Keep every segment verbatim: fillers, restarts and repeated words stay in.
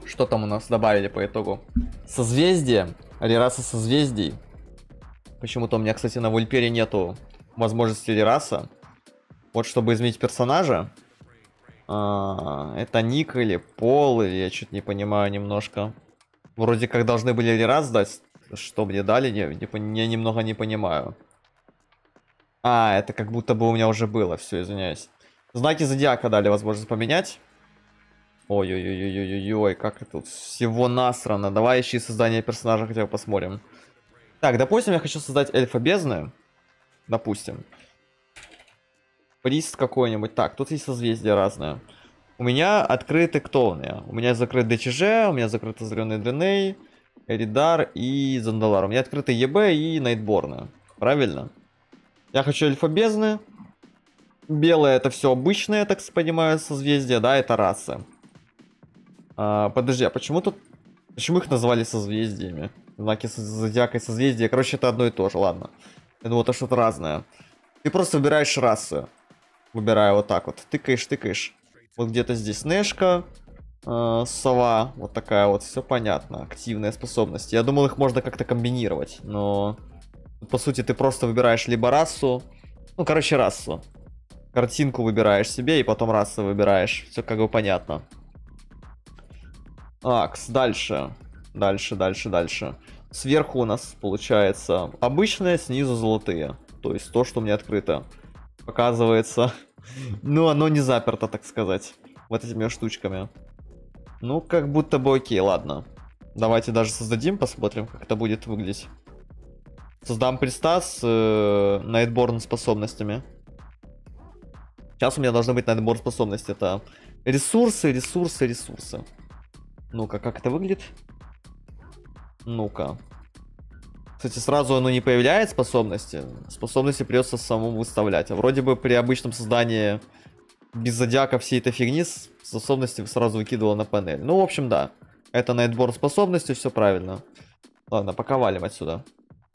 Что там у нас добавили по итогу? Созвездие. Рераса созвездий. Почему-то у меня, кстати, на Вульпере нету возможности рераса. Вот чтобы изменить персонажа. А, это ник или пол, или я что-то не понимаю немножко. Вроде как должны были рерас дать. Что мне дали, я, я немного не понимаю. А, это как будто бы у меня уже было, все, извиняюсь. Знаки зодиака дали возможность поменять. Ой-ой-ой-ой-ой-ой, как это тут всего насрано. Давай ищи создание персонажа, хотя бы посмотрим. Так, допустим, я хочу создать эльфа бездны. Допустим. Прист какой-нибудь. Так, тут есть созвездия разные. У меня открыты кто у меня? У меня закрыт ДЧЖ, у меня закрыты Зеленый Дреней, Эридар и Зандалар. У меня открыты ЕБ и Найтборны. Правильно? Я хочу эльфа бездны. Белое это все обычное, я так понимаю, созвездия, да, это расы. А, подожди, а почему тут... Почему их назвали созвездиями? Знаки зодиака и созвездия. Короче, это одно и то же, ладно. Я думал, это что-то разное. Ты просто выбираешь расы. Выбираю вот так вот. Тыкаешь, тыкаешь. Вот где-то здесь Нэшка, э, сова. Вот такая вот. Все понятно. Активные способности. Я думал, их можно как-то комбинировать. Но... По сути, ты просто выбираешь либо расу. Ну, короче, расу. Картинку выбираешь себе и потом расу выбираешь. Все как бы понятно. Акс, дальше. Дальше, дальше, дальше. Сверху у нас получается обычные, снизу золотые. То есть то, что у меня открыто. Показывается. Ну, оно не заперто, так сказать. Вот этими штучками. Ну, как будто бы окей, ладно. Давайте даже создадим, посмотрим, как это будет выглядеть. Создам приста с э, Найтборн способностями. Сейчас у меня должны быть Найтборн способности. Это ресурсы, ресурсы, ресурсы. Ну-ка, как это выглядит? Ну-ка. Кстати, сразу оно не появляет способности. Способности придется самому выставлять. А вроде бы при обычном создании без зодиака всей этой фигни способности сразу выкидывало на панель. Ну, в общем, да. Это Найтборн способности, все правильно. Ладно, пока валим отсюда.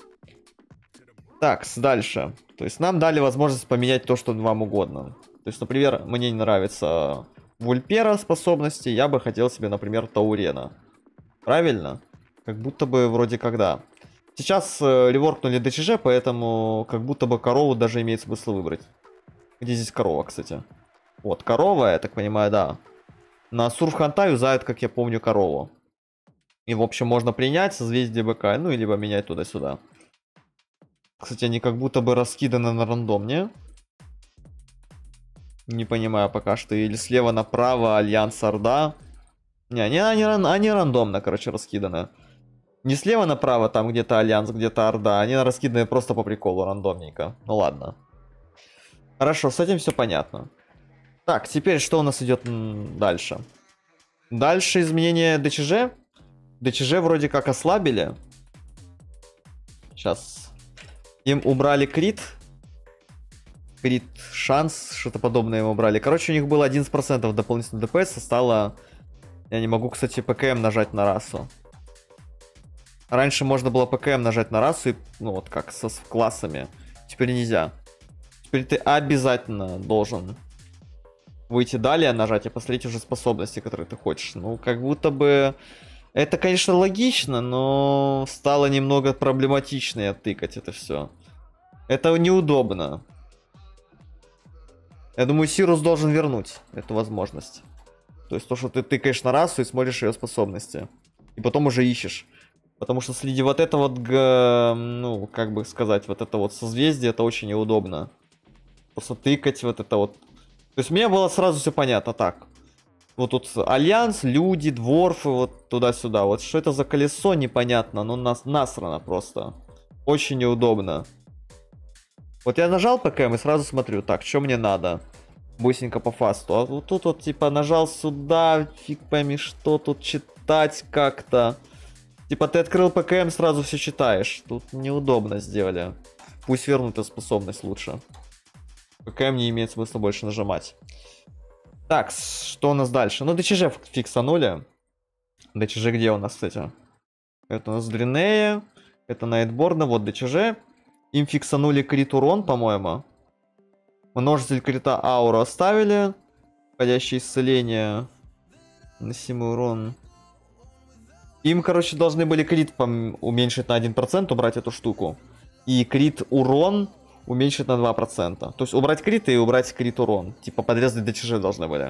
Так, дальше. То есть нам дали возможность поменять то, что вам угодно. То есть, например, мне не нравится Вульпера способности, я бы хотел себе, например, Таурена. Правильно? Как будто бы вроде когда. Сейчас э, реворкнули ДЧЖ, поэтому как будто бы корову даже имеет смысл выбрать. Где здесь корова, кстати? Вот, корова, я так понимаю, да. На Сурфханта юзают, как я помню, корову. И, в общем, можно принять созвездие БК, ну, либо менять туда-сюда. Кстати, они как будто бы раскиданы на рандом, не? Не понимаю пока что. Или слева направо Альянс Орда. Не, они, они, они рандомно, короче, раскиданы. Не слева направо, там где-то Альянс, где-то Орда. Они раскиданы просто по приколу, рандомненько. Ну ладно. Хорошо, с этим все понятно. Так, теперь что у нас идет дальше? Дальше изменение ДЧЖ. ДЧЖ вроде как ослабили. Сейчас. Им убрали крит. Крит шанс, что-то подобное им убрали. Короче, у них было одиннадцать процентов дополнительного ДПС, стало... Я не могу, кстати, ПКМ нажать на расу. Раньше можно было ПКМ нажать на расу, и, ну вот как со с классами. Теперь нельзя. Теперь ты обязательно должен выйти далее, нажать и посмотреть уже способности, которые ты хочешь. Ну, как будто бы... Это, конечно, логично, но стало немного проблематичнее тыкать это все. Это неудобно. Я думаю, Сирус должен вернуть эту возможность. То есть то, что ты тыкаешь на расу и смотришь ее способности. И потом уже ищешь. Потому что среди вот этого вот, ну, как бы сказать, вот это вот созвездие, это очень неудобно. Просто тыкать вот это вот. То есть мне было сразу все понятно. Так. Вот тут Альянс, люди, дворфы, вот туда-сюда. Вот что это за колесо, непонятно. Ну, нас насрано просто. Очень неудобно. Вот я нажал ПКМ и сразу смотрю. Так, что мне надо? Быстренько по фасту. А вот тут вот типа нажал сюда. Фиг пойми, что тут читать как-то. Типа ты открыл ПКМ, сразу все читаешь. Тут неудобно сделали. Пусть вернут эту способность лучше. ПКМ не имеет смысла больше нажимать. Так, что у нас дальше? Ну, ДЧЖ фиксанули. ДЧЖ где у нас, кстати? Это у нас Дренея. Это Найтборна. Вот ДЧЖ. Им фиксанули крит урон, по-моему. Множитель крита ауру оставили. Входящее исцеление. Наносимый урон. Им, короче, должны были крит уменьшить на один процент, убрать эту штуку. И крит урон уменьшить на два процента. То есть убрать крит и убрать крит урон. Типа подрезать ДЧЖ должны были.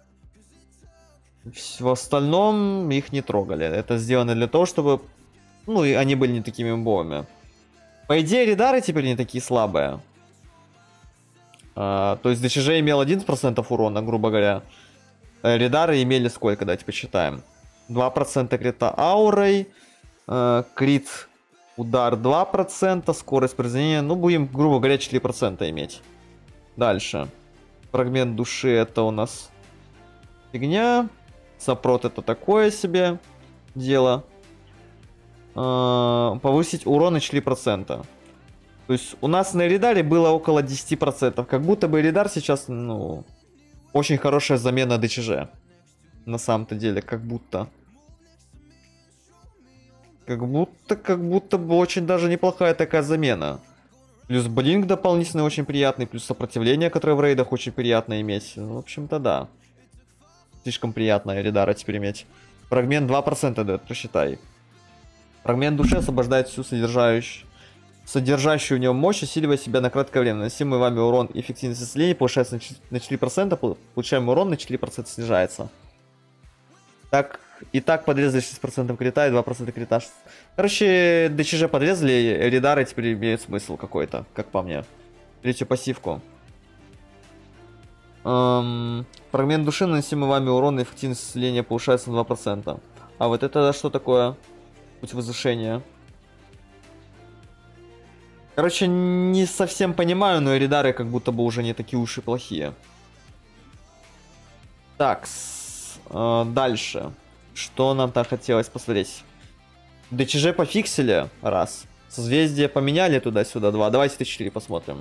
В остальном их не трогали. Это сделано для того, чтобы... Ну, и они были не такими имбовыми. По идее, редары теперь не такие слабые. А, то есть ДЧЖ имел один процент урона, грубо говоря. Редары имели сколько? Давайте посчитаем. два процента крита аурой. Э, крит удар два процента. Скорость произведения. Ну, будем, грубо говоря, четыре процента иметь. Дальше. Фрагмент души это у нас фигня. Сопрот это такое себе дело. Э, повысить урон на четыре процента. То есть у нас на Эридаре было около десять процентов. Как будто бы Эридар сейчас, ну... Очень хорошая замена ДЧЖ. На самом-то деле, как будто. Как будто, как будто бы очень даже неплохая такая замена. Плюс блинк дополнительный очень приятный, плюс сопротивление, которое в рейдах очень приятно иметь. Ну, в общем-то, да. Слишком приятно Эридара теперь иметь. Фрагмент два процента дает, посчитай. Фрагмент души освобождает всю содержающую... Содержащую в нем мощь, усиливая себя на краткое время. Наносимый вами урон и эффективность исцеления повышается на четыре процента, получаемый урон на четыре процента снижается. Так, и так подрезали шесть процентов крита и два процента крита. Короче, ДЧЖ подрезали, Эридары теперь имеют смысл какой-то, как по мне. Третью пассивку. Эм, фрагмент души, наносимый вами урон и эффективность исцеления повышается на два процента. А вот это что такое? Путь возвышения. Короче, не совсем понимаю, но Эридары как будто бы уже не такие уж и плохие. Так, э, дальше. Что нам там хотелось посмотреть? ДЧЖ пофиксили, раз. Созвездие поменяли туда-сюда, два. Давайте Т четыре посмотрим.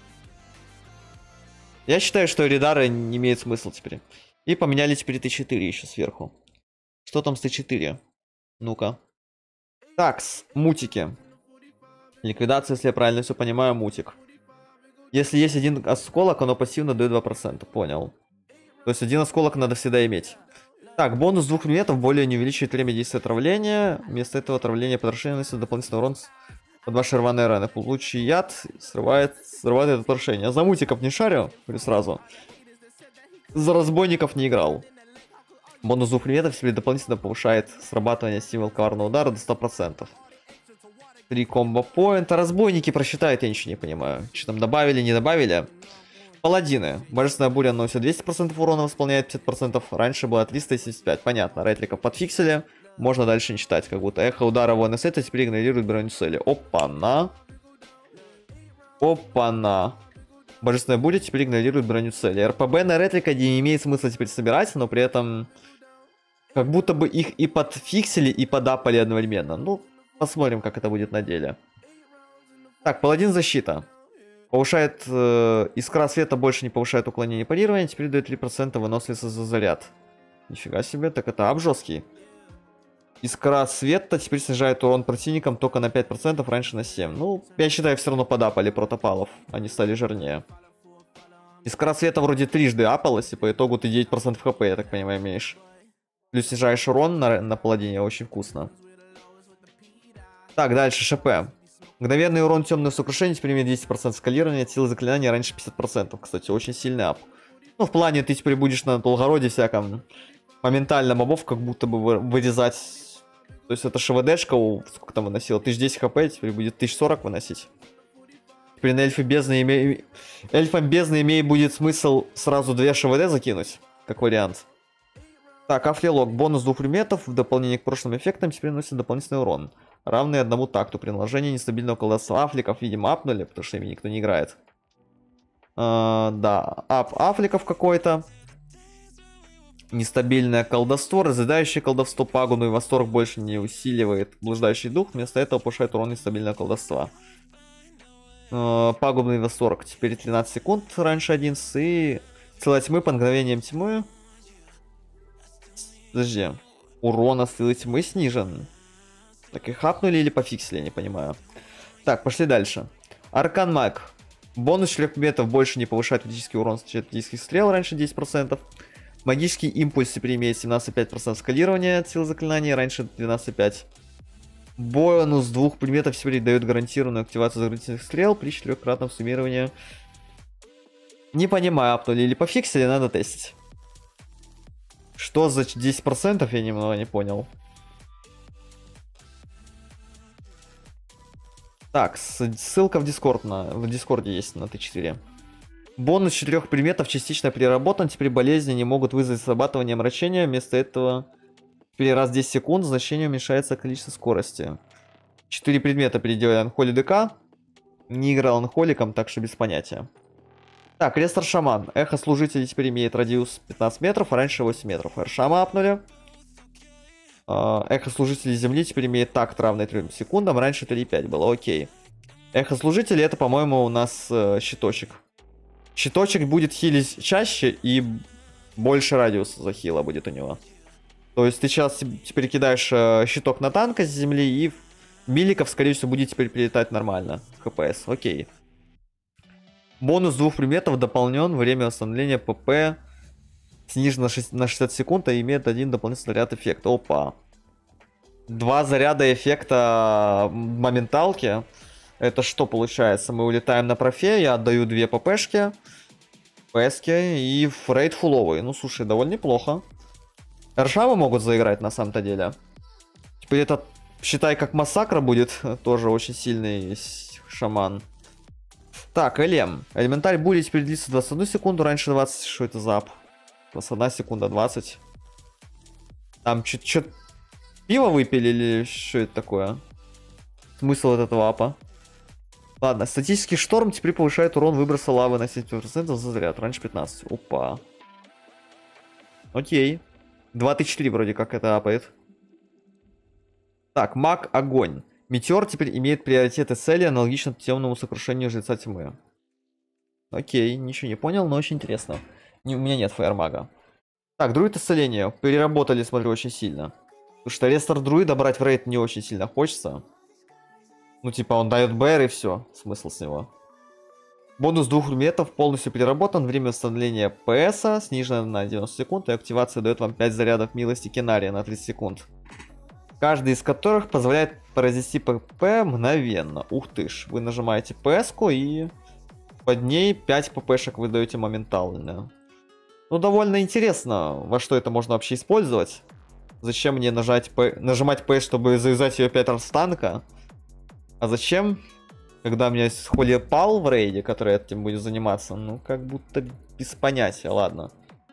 Я считаю, что Эридары не имеет смысла теперь. И поменяли теперь Т четыре еще сверху. Что там с Т четыре? Ну-ка. Такс, мутики. Ликвидация, если я правильно все понимаю, мутик. Если есть один осколок, оно пассивно дает два процента. Понял. То есть один осколок надо всегда иметь. Так, бонус двух предметов более не увеличивает время действия отравления. Вместо этого отравление подражения наносит дополнительный урон под ваши рваные раны. Получи яд, срывает, срывает это отравление. Я за мутиков не шарю, говорю сразу. За разбойников не играл. Бонус двух предметов себе дополнительно повышает срабатывание символ коварного удара до ста процентов. Три комбо-поинта. Разбойники просчитают, я ничего не понимаю. Что там добавили, не добавили? Паладины. Божественная буря наносит двести процентов урона, восполняет пятьдесят процентов. Раньше было триста семьдесят пять. Понятно, ретликов подфиксили. Можно дальше не читать, как будто. Эхо удара воина сета теперь игнорирует броню цели. Опа-на. Опа-на. Божественная буря теперь игнорирует броню цели. РПБ на ретлика не имеет смысла теперь собирать, но при этом... Как будто бы их и подфиксили, и подапали одновременно. Ну... Посмотрим, как это будет на деле. Так, паладин защита. Повышает... Э, искра света больше не повышает уклонение и парирование. Теперь дает три процента выносливости за заряд. Нифига себе, так это ап жесткий. Искра света теперь снижает урон противникам только на пять процентов, раньше на семь процентов. Ну, я считаю, все равно подапали протопалов. Они стали жирнее. Искра света вроде трижды апалась, и по итогу ты девять процентов хп, я так понимаю, имеешь. Плюс снижаешь урон на, на паладине, очень вкусно. Так, дальше, ШП. Мгновенный урон темных сокрушений теперь имеет десять процентов скалирования, от силы заклинания раньше пятьдесят процентов. Кстати, очень сильный ап. Ну, в плане, ты теперь будешь на Долгороде всяком моментально мобов как будто бы вырезать. То есть это ШВДшка, сколько там выносила? тысяча десять хп, теперь будет тысяча сорок выносить. Теперь на эльфы бездны имеет... Эльфам бездны имеет будет смысл сразу две ШВД закинуть, как вариант. Так, Афлилок. Бонус двух предметов в дополнение к прошлым эффектам теперь носит дополнительный урон, равный одному такту. При наложении нестабильного колдовства афликов, видимо, апнули, потому что ими никто не играет. Uh, да, ап афликов какой-то. Нестабильное колдовство, разъедающее колдовство, пагубный восторг больше не усиливает блуждающий дух, вместо этого повышает урон нестабильного колдовства. Uh, пагубный восторг теперь тринадцать секунд, раньше одиннадцать, и сила тьмы по мгновениям тьмы. Подожди, урон от силы тьмы снижен. Так и хапнули или пофиксили, я не понимаю. Так, пошли дальше. Аркан Маг. Бонус четырех предметов больше не повышает критический урон с критических стрел, раньше десять процентов. Магический импульс теперь имеет семнадцать целых пять десятых процента скалирования от силы заклинания, раньше двенадцать целых пять десятых. Бонус двух предметов теперь дает гарантированную активацию заградительных стрел при четырехкратном суммировании. Не понимаю, апнули или пофиксили, надо тестить. Что за десять процентов, я немного не понял. Так, ссылка в Discord на, в Дискорде есть на Т четыре. Бонус четырех предметов частично переработан. Теперь болезни не могут вызвать срабатывание омрачения. Вместо этого теперь раз в десять секунд значению уменьшается количество скорости. Четыре предмета переделали Анхоли ДК. Не играл Анхоликом, так что без понятия. Так, Рестор Шаман. Эхо служителей теперь имеет радиус пятнадцать метров, а раньше восемь метров. Эршама апнули. Эхо служителей земли теперь имеет такт равный трем секундам, раньше три и пять было, окей. Эхо служителей это, по-моему, у нас э, щиточек. Щиточек будет хилить чаще и больше радиуса захила будет у него. То есть ты сейчас теперь кидаешь э, щиток на танка с земли, и миликов, скорее всего, будет теперь прилетать нормально. ХПС, окей. Бонус двух предметов дополнен. Время восстановления ПП снижено на шестьдесят секунд, а имеет один дополнительный заряд эффекта. Опа. Два заряда эффекта моменталки. Это что получается? Мы улетаем на профе, я отдаю две ППшки, ПСки и рейд фуловый. Ну, слушай, довольно неплохо. Эршамы могут заиграть на самом-то деле. Теперь это, считай, как массакра будет. Тоже очень сильный шаман. Так, Элем. Элементарь бури теперь длится двадцать одну секунду, раньше двадцать. Что это за ап? двадцать одна секунда, двадцать. Там что-то пиво выпили или что это такое? Смысл от этого апа? Ладно, статический шторм теперь повышает урон выброса лавы на семьдесят процентов за заряд, раньше пятнадцать. Опа. Окей. два тысячи три вроде как это апает. Так, маг огонь. Метеор теперь имеет приоритеты цели, аналогично темному сокрушению жреца тьмы. Окей, ничего не понял, но очень интересно. Не, у меня нет фаермага. Так, друид исцеления. Переработали, смотрю, очень сильно. Потому что рестор друида брать в рейд не очень сильно хочется. Ну, типа, он дает БР и все. Смысл с него. Бонус двух предметов полностью переработан. Время восстановления ПСа снижено на девяносто секунд. И активация дает вам пять зарядов милости Кенария на тридцать секунд. Каждый из которых позволяет произвести ПП мгновенно. Ух ты ж. Вы нажимаете ПСку и под ней пять ППшек вы даете моментально. Ну, довольно интересно, во что это можно вообще использовать. Зачем мне нажать П... нажимать П, чтобы завязать ее пять раз с танка? А зачем, когда у меня есть Холи Пал в рейде, который этим будет заниматься? Ну, как будто без понятия, ладно.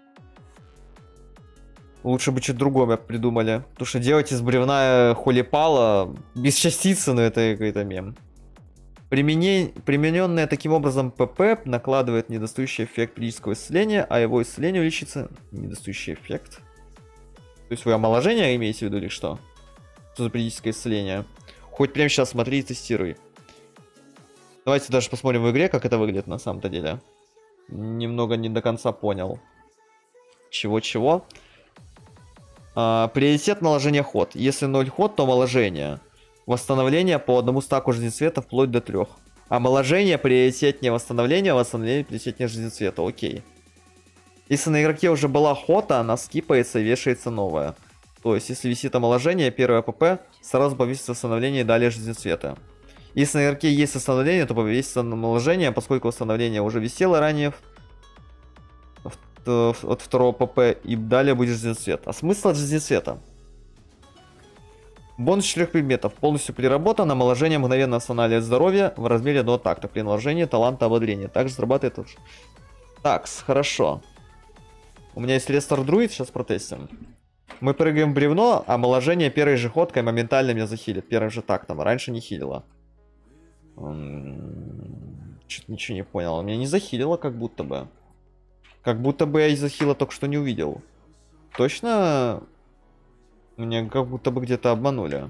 Лучше бы что-то другое придумали. Потому что делать из бревна Холи Пала без частицы, ну это какой-то мем. Применение... Примененное таким образом ПП накладывает недостающий эффект физического исцеления, а его исцеление увеличится. Недостающий эффект. То есть вы омоложение имеете в виду или что? Что за периодическое исцеление? Хоть прямо сейчас смотри и тестируй. Давайте даже посмотрим в игре, как это выглядит на самом-то деле. Немного не до конца понял. Чего-чего? А, приоритет наложения ход. Если ноль ход, то омоложение. Восстановление по одному стаку жизнецвета вплоть до трех. Омоложение приоритетнее восстановления, восстановление приоритетнее жизнецвета. Окей. Если на игроке уже была хота, она скипается и вешается новая. То есть, если висит омоложение, первое ПП, сразу повесится восстановление и далее жизнецвета. Если на игроке есть восстановление, то повесится омоложение, поскольку восстановление уже висело ранее от второго ПП, и далее будет жизнецвет. А смысл от жизнецвета? Бонус четырех предметов полностью переработан, омоложение мгновенно восстанавливает здоровье в размере одного такта. При наложении таланта ободрения. Также срабатывает тоже. Такс, хорошо. У меня есть рестор друид, сейчас протестим. Мы прыгаем в бревно, а омоложение первой же ходкой моментально меня захилит. Первым же тактом, а раньше не хилило. Чё-то ничего не понял. Меня не захилило как будто бы. Как будто бы я из-за хила только что не увидел. Точно... Меня как будто бы где-то обманули.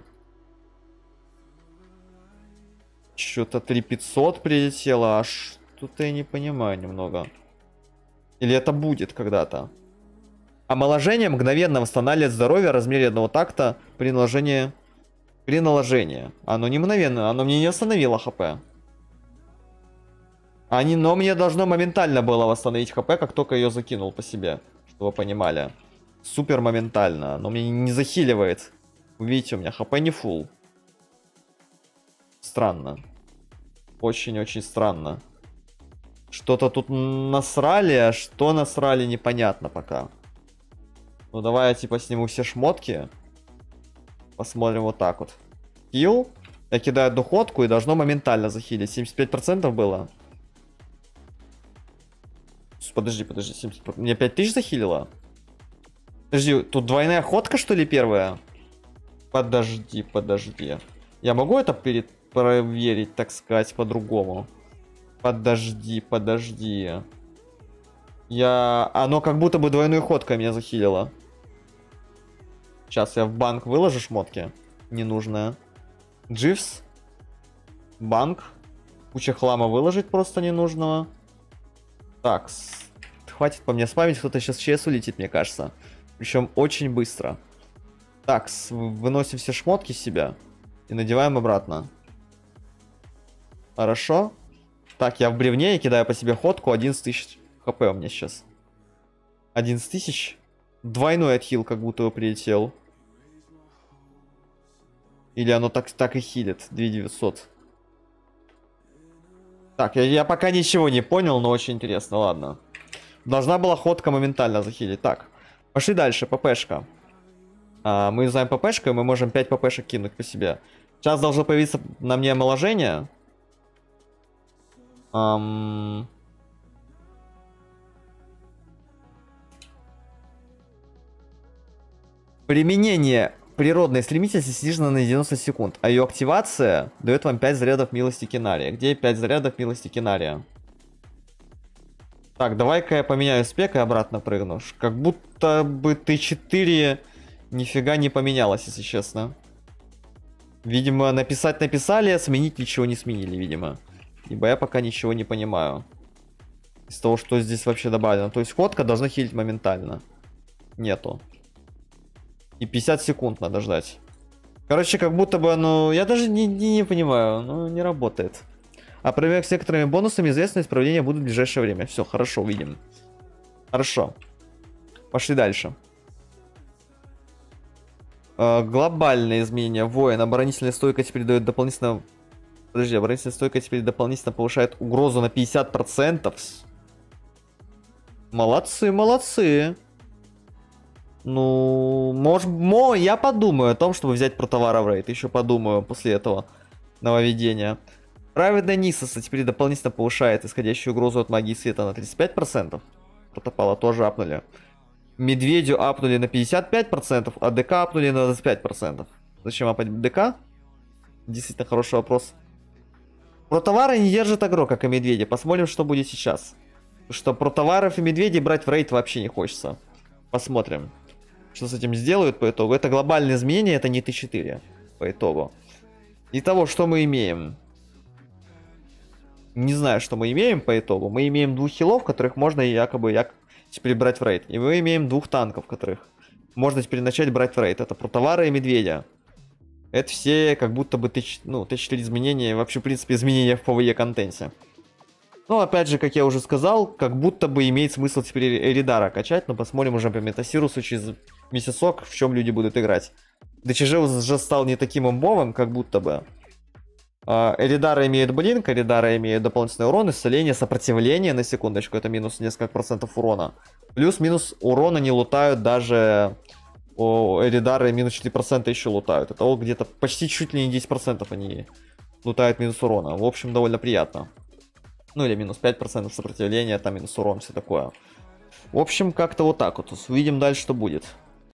Что-то три тысячи пятьсот прилетело, а что-то я не понимаю немного. Или это будет когда-то? Омоложение мгновенно восстанавливает здоровье в размере одного такта при наложении... При наложении. Оно не мгновенно, оно мне не восстановило ХП. Они, но мне должно моментально было восстановить ХП, как только ее закинул по себе. Чтобы вы понимали. Супер моментально. Но мне не захиливает. Видите, у меня хп не фулл. Странно. Очень-очень странно. Что-то тут насрали, а что насрали, непонятно пока. Ну давай я типа сниму все шмотки. Посмотрим вот так вот. Хил. Я кидаю одну ходку и должно моментально захилить. семьдесят пять процентов было. Подожди, подожди. семьдесят процентов. Мне пять тысяч захилило? Подожди, тут двойная ходка, что ли, первая? Подожди, подожди. Я могу это перед... проверить, так сказать, по-другому? Подожди, подожди. Я... Оно как будто бы двойной ходкой меня захилило. Сейчас я в банк выложу шмотки. Ненужное. Дживс. Банк. Куча хлама выложить просто ненужного. Так. Хватит по мне спамить, кто-то сейчас в ЧС улетит, мне кажется. Причем очень быстро. Так, выносим все шмотки с себя. И надеваем обратно. Хорошо. Так, я в бревне и кидаю по себе ходку. одиннадцать тысяч хп у меня сейчас. одиннадцать тысяч. Двойной отхил как будто бы прилетел. Или оно так, так и хилит. две тысячи девятьсот. Так, я, я пока ничего не понял, но очень интересно. Ладно. Должна была ходка моментально захилить. Так, пошли дальше. ППшка. А, мы знаем ППшку, и мы можем пять ППшек кинуть по себе. Сейчас должно появиться на мне омоложение. Ам... Применение природной стремительности снижена на девяносто секунд, а ее активация дает вам пять зарядов милости Кинария. Где пять зарядов милости Кинария? Так, давай-ка я поменяю спек и обратно прыгну. Как будто бы Т четыре нифига не поменялось, если честно. Видимо, написать написали, а сменить ничего не сменили, видимо. Ибо я пока ничего не понимаю. Из того, что здесь вообще добавлено. То есть ходка должна хилить моментально. Нету. И пятьдесят секунд надо ждать. Короче, как будто бы, ну, я даже не, не, не понимаю. Ну, не работает. А проверка с некоторыми бонусами известно, исправления будут в ближайшее время. Все, хорошо, увидим. Хорошо. Пошли дальше. Э, глобальные изменения. Воин. Оборонительная стойкость передает дополнительно... Подожди, оборонительная стойкость теперь дополнительно повышает угрозу на пятьдесят процентов. Молодцы, молодцы. Ну, может, мо, я подумаю о том, чтобы взять протовара в рейд. Еще подумаю после этого нововведения. Праведная Нисоса теперь дополнительно повышает исходящую угрозу от магии света на тридцать пять процентов. Протопала тоже апнули. Медведю апнули на пятьдесят пять процентов, а ДК апнули на двадцать пять процентов. Зачем апать ДК? Действительно хороший вопрос. Протовары не держат агро, как и медведи. Посмотрим, что будет сейчас. Потому что протоваров и медведей брать в рейд вообще не хочется. Посмотрим, что с этим сделают по итогу. Это глобальное изменение, это не Т четыре по итогу. Итого, что мы имеем? Не знаю, что мы имеем по итогу. Мы имеем двух хилов, которых можно якобы як... теперь брать в рейд. И мы имеем двух танков, которых можно теперь начать брать в рейд. Это протовары и медведя. Это все как будто бы Т четыре, ну, Т четыре изменения, вообще, в принципе, изменения в ПВЕ контенте. Ну, опять же, как я уже сказал, как будто бы имеет смысл теперь Эридара качать, но посмотрим уже по Метасирусу через месяцок, в чем люди будут играть. ДЧЖ уже стал не таким имбовым, как будто бы. Эридара имеет блинк, Эридара имеет дополнительный урон, исцеление, сопротивление, на секундочку, это минус несколько процентов урона. Плюс-минус урона не лутают даже... О, Эридары минус четыре процента еще лутают. Это где-то почти чуть ли не десять процентов они лутают минус урона. В общем, довольно приятно. Ну или минус пять процентов сопротивления, там минус урон, все такое. В общем, как-то вот так вот. Увидим дальше, что будет.